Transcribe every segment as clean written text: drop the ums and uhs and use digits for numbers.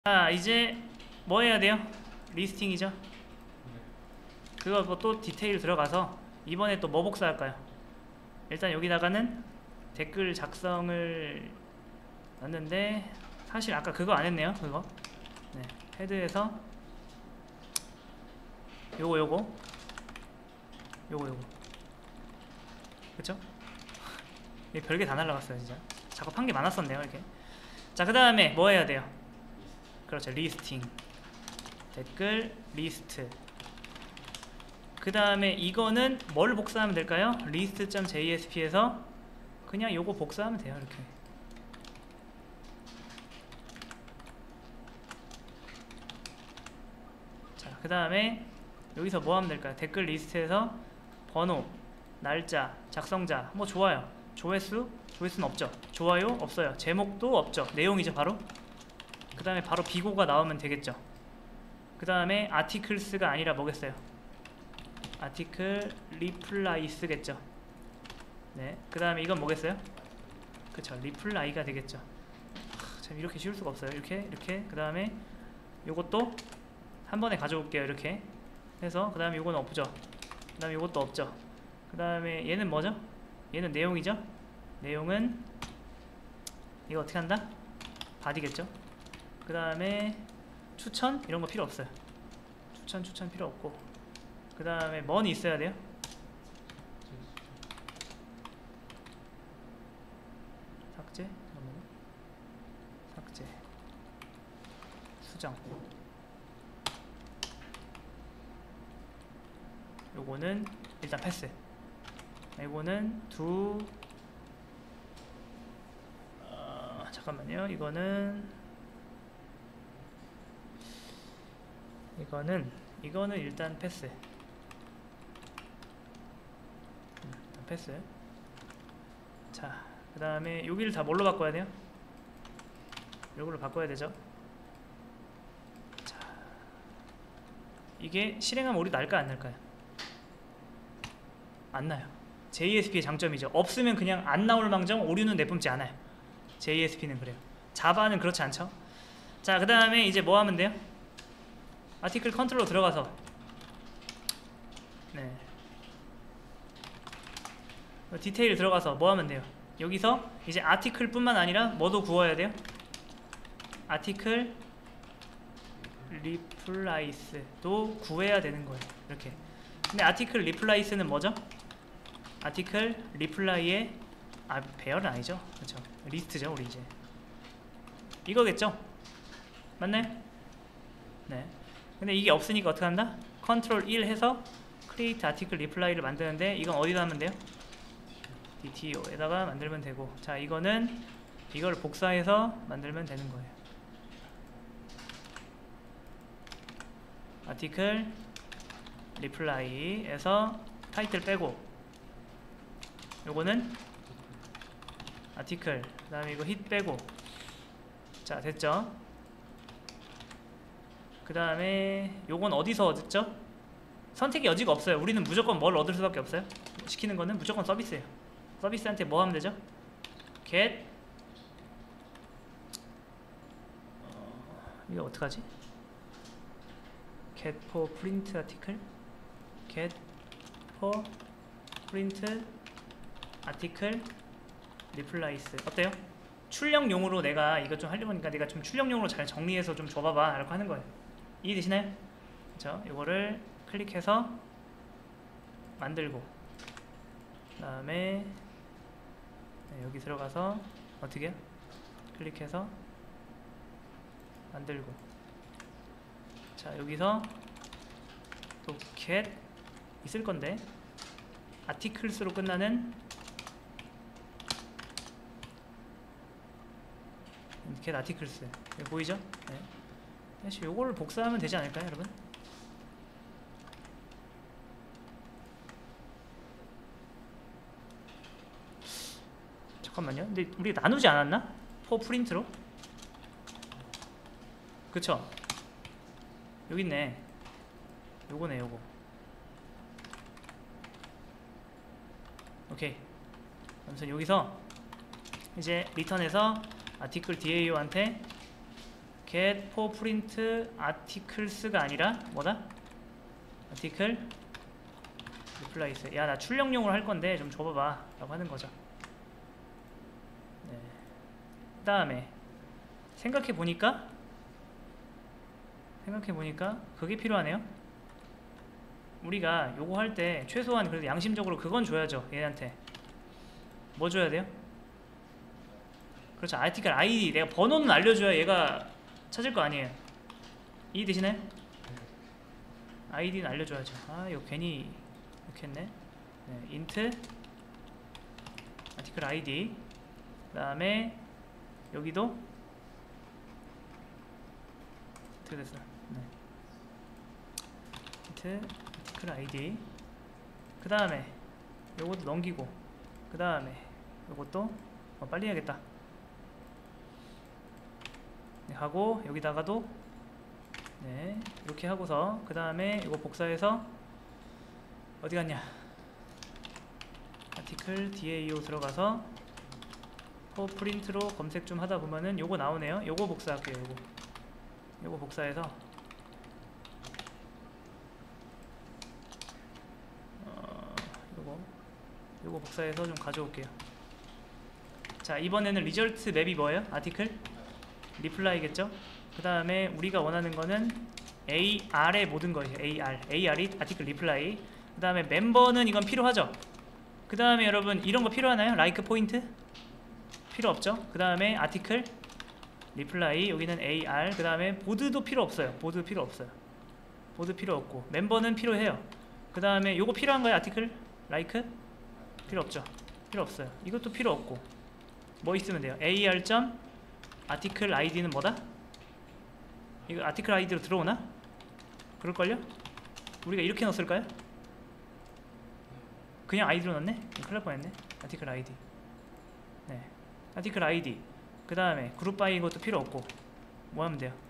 자, 이제 뭐 해야 돼요? 리스팅이죠. 그거 뭐 또 디테일 들어가서 이번에 또 뭐 복사할까요? 일단 여기다가는 댓글 작성을 넣었는데 사실 아까 그거 안 했네요. 그거 네, 헤드에서 요거 그쵸? 별게 다 날라갔어요 진짜. 작업한 게 많았었네요 이렇게. 자, 그 다음에 뭐 해야 돼요? 그렇죠, 리스팅. 댓글 리스트. 그 다음에 이거는 뭘 복사하면 될까요? list.jsp에서 그냥 요거 복사하면 돼요 이렇게. 자, 그 다음에 여기서 뭐 하면 될까요? 댓글 리스트에서 번호, 날짜, 작성자 뭐 좋아요. 조회수? 조회수는 없죠. 좋아요? 없어요. 제목도 없죠. 내용이죠 바로. 그 다음에 바로 비고가 나오면 되겠죠. 그 다음에 아티클스가 아니라 뭐겠어요? 아티클 리플라이스겠죠. 네. 그 다음에 이건 뭐겠어요? 그쵸, 리플라이가 되겠죠. 참 이렇게 쉬울 수가 없어요. 이렇게 그 다음에 요것도 한 번에 가져올게요 이렇게 해서. 그 다음에 요거는 없죠. 그 다음에 요것도 없죠. 그 다음에 얘는 뭐죠? 얘는 내용이죠. 내용은 이거 어떻게 한다? 바디겠죠. 그 다음에 추천? 이런 거 필요 없어요. 추천 필요 없고. 그 다음에 뭐는 있어야 돼요? 삭제? 잠깐만요. 삭제 수정. 요거는 일단 패스. 이거는 잠깐만요. 이거는 일단 패스. 일단 패스. 자, 그 다음에 여기를 다 뭘로 바꿔야 돼요? 요걸로 바꿔야 되죠. 자, 이게 실행하면 오류 날까 안 날까요? 안 나요. JSP의 장점이죠. 없으면 그냥 안 나올 망정 오류는 내뿜지 않아요. JSP는 그래요. 자바는 그렇지 않죠. 자, 그 다음에 이제 뭐 하면 돼요? 아티클 컨트롤로 들어가서 네, 디테일 들어가서 뭐 하면 돼요? 여기서 이제 아티클 뿐만 아니라 뭐도 구워야 돼요? 아티클 리플라이스도 구해야 되는 거예요 이렇게. 근데 아티클 리플라이스는 뭐죠? 아티클 리플라이의 배열은 아니죠. 그렇죠. 리스트죠. 우리 이제 이거겠죠? 맞나요? 네. 근데 이게 없으니까 어떻게 한다? 컨트롤 1 해서 create article reply를 만드는데 이건 어디다 하면 돼요? DTO에다가 만들면 되고. 자, 이거는 이걸 복사해서 만들면 되는 거예요. article reply에서 타이틀 빼고 요거는 article 그 다음에 이거 hit 빼고. 자, 됐죠? 그 다음에 요건 어디서 얻었죠? 선택의 여지가 없어요. 우리는 무조건 뭘 얻을 수밖에 없어요. 시키는 거는 무조건 서비스예요. 서비스한테 뭐 하면 되죠? get 이거 어떡하지? get for print article get for print article replies 어때요? 출력용으로 내가 이거 좀 하려고 하니까 내가 좀 출력용으로 잘 정리해서 좀 줘봐봐 라고 하는 거예요. 이해되시나요? 그쵸? 이거를 클릭해서 만들고 그 다음에 네, 여기 들어가서 어떻게 해요? 클릭해서 만들고. 자, 여기서 또 get 있을 건데 articles로 끝나는 get articles 보이죠? 네. 사실 요거를 복사하면 되지 않을까요 여러분? 잠깐만요. 근데 우리 나누지 않았나? for print로? 그쵸? 여기 있네. 요거네 요거. 오케이. 아무튼 여기서 이제 리턴해서 아티클 DAO한테 get for print articles가 아니라 뭐다? article replace. 야, 나 출력용으로 할 건데 좀 줘봐봐 라고 하는 거죠. 네. 그 다음에 생각해 보니까 그게 필요하네요. 우리가 요거 할 때 최소한 그래도 양심적으로 그건 줘야죠. 얘한테 뭐 줘야 돼요? 그렇죠. 아티클 아이디, 내가 번호는 알려줘야 얘가 찾을 거 아니에요. 이 대신에 아이디는 알려줘야죠. 아, 이거 괜히 이렇게 했네. 네, int 아티클 아이디. 그 다음에 여기도 어떻게 됐어? 네. int 아티클 아이디. 그 다음에 요것도 넘기고, 그 다음에 요것도 빨리 해야겠다. 네, 하고 여기다가도 네, 이렇게 하고서 그 다음에 이거 복사해서 어디 갔냐? 아티클 DAO 들어가서 프린트로 검색 좀 하다 보면은 요거 나오네요. 요거 복사할게요. 요거 복사해서 요거 복사해서 좀 가져올게요. 자, 이번에는 리절트 맵이 뭐예요? 아티클 리플라이겠죠? 그 다음에 우리가 원하는 거는 AR의 모든 것이에요. AR이 아티클 리플라이. 그 다음에 멤버는 이건 필요하죠? 그 다음에 여러분 이런 거 필요하나요? 라이크 포인트? 필요 없죠? 그 다음에 아티클 리플라이, 여기는 AR. 그 다음에 보드도 필요 없어요. 보드 필요 없고, 멤버는 필요해요. 그 다음에 요거 필요한가요? 아티클 라이크? 필요 없죠? 필요 없어요. 이것도 필요 없고, 뭐 있으면 돼요? AR. 아티클 아이디는 뭐다? 이거 아티클 아이디로 들어오나? 그럴걸요? 우리가 이렇게 넣었을까요? 그냥 아이디로 넣었네? 큰일 날 뻔했네. 아티클 아이디. 네, 아티클 아이디. 그 다음에 그룹 바이 이것도 필요 없고, 뭐 하면 돼요?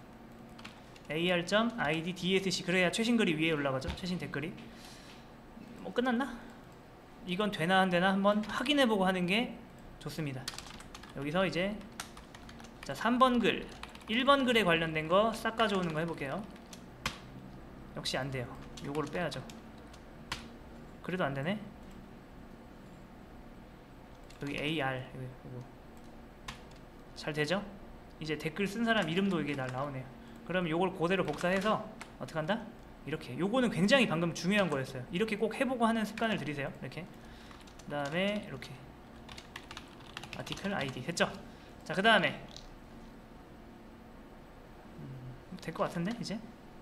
AR.id DSC. 그래야 최신 글이 위에 올라가죠. 최신 댓글이. 뭐 끝났나? 이건 되나 안 되나 한번 확인해보고 하는 게 좋습니다. 여기서 이제 자, 3번 글, 1번 글에 관련된 거 싹 가져오는 거 해볼게요. 역시 안 돼요. 요거를 빼야죠. 그래도 안 되네. 여기 AR 요거 잘 되죠? 이제 댓글 쓴 사람 이름도 이게 날 나오네요. 그럼 요걸 그대로 복사해서 어떻게 한다? 이렇게. 요거는 굉장히 방금 중요한 거였어요. 이렇게 꼭 해보고 하는 습관을 들이세요. 이렇게. 그 다음에 이렇게 아티클 아이디 됐죠? 자, 그 다음에 될 것 같은데 이제?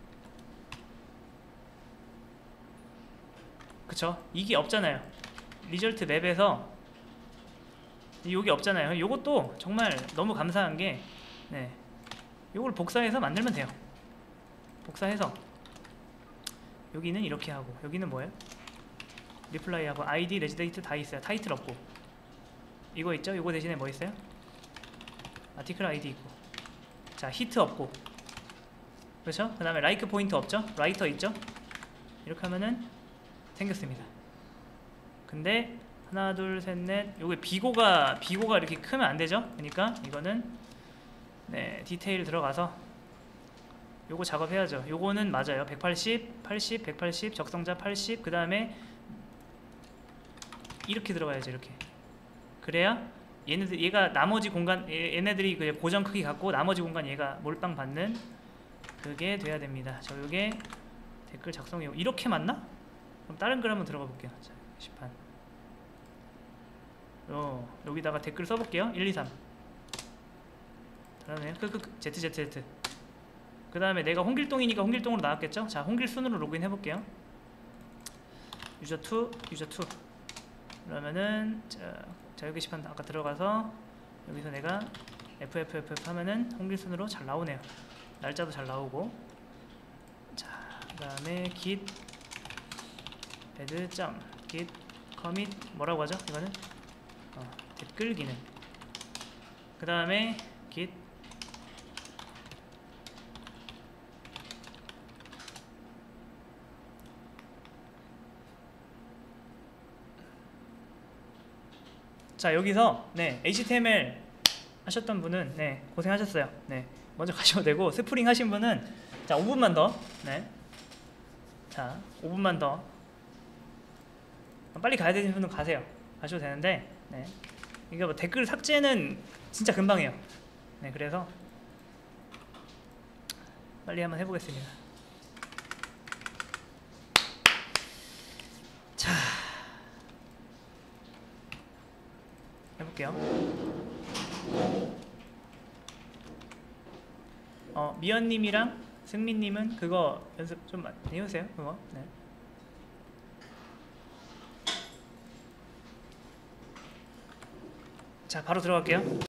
그쵸? 이게 없잖아요. 리절트 맵에서 여기 없잖아요. 요것도 정말 너무 감사한 게, 네, 요걸 복사해서 만들면 돼요. 복사해서 여기는 이렇게 하고, 여기는 뭐예요? 리플라이 하고 아이디 레지데이트 다 있어요. 타이틀 없고, 이거 있죠? 요거 대신에 뭐 있어요? 아티클 아이디 있고, 자, 히트 없고, 그렇죠? 그 다음에 라이크 포인트 없죠? 라이터 있죠? 이렇게 하면은 생겼습니다. 근데 하나 둘 셋 넷, 요게 비고가 이렇게 크면 안 되죠? 그러니까 이거는 네, 디테일 들어가서 요거 작업해야죠. 요거는 맞아요. 180, 80, 180, 적성자 80. 그 다음에 이렇게 들어가야죠. 이렇게. 그래야 얘가 나머지 공간, 얘네들이 그 고정 크기 갖고 나머지 공간 얘가 몰빵 받는 그게 돼야 됩니다. 저 요게 댓글 작성이 이렇게 맞나? 그럼 다른 글 한번 들어가 볼게요. 자, 게시판. 여기다가 댓글 써볼게요. 1, 2, 3. 잘하네요. ZZZ. 그 다음에 내가 홍길동이니까 홍길동으로 나왔겠죠? 자, 홍길순으로 로그인 해볼게요. 유저2, 유저2. 그러면은 자, 여기 게시판 아까 들어가서 여기서 내가 FFFF 하면은 홍길순으로 잘 나오네요. 날짜도 잘 나오고. 자, 그 다음에 git add git commit 뭐라고 하죠? 이거는 댓글 기능. 그 다음에 git 자, 여기서 네, HTML 하셨던 분은 네, 고생하셨어요. 네, 먼저 가셔도 되고, 스프링 하신 분은 자 5분만 더, 네, 자 5분만 더, 빨리 가야 되는 분은 가셔도 되는데, 네, 이게 뭐 댓글 삭제는 진짜 금방 해요. 네, 그래서 빨리 한번 해보겠습니다. 자, 해볼게요. 미연님이랑 승민님은 그거 연습 좀 많이 해보세요. 그거. 네. 자, 바로 들어갈게요.